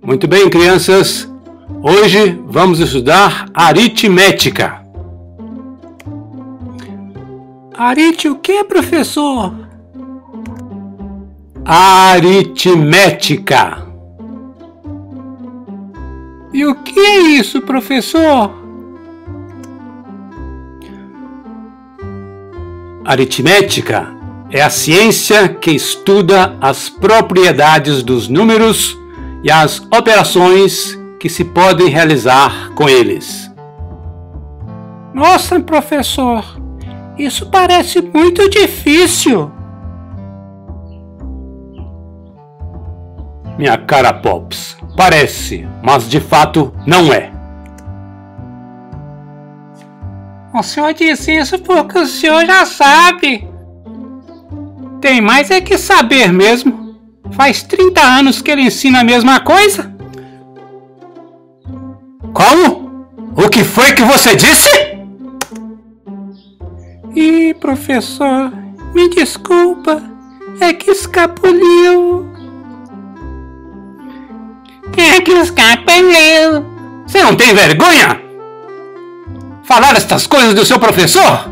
Muito bem, crianças. Hoje vamos estudar aritmética. O que, professor? Aritmética. E o que é isso, professor? Aritmética é a ciência que estuda as propriedades dos números e as operações que se podem realizar com eles. Nossa, professor, isso parece muito difícil. Minha cara Pops, parece, mas de fato não é. O senhor disse isso porque o senhor já sabe. Tem mais é que saber mesmo. Faz 30 anos que ele ensina a mesma coisa. Como? O que foi que você disse? Ih, professor, me desculpa. É que escapuliu. Você não tem vergonha? Falar estas coisas do seu professor?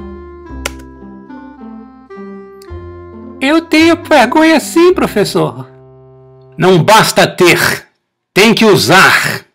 Eu tenho vergonha sim, professor. Não basta ter, tem que usar.